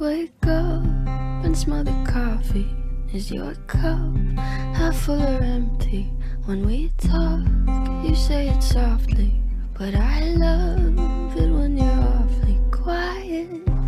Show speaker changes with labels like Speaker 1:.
Speaker 1: wake up and smell the coffee. Is your cup half full or empty? When we talk, you say it softly, but I love it when you're awfully quiet.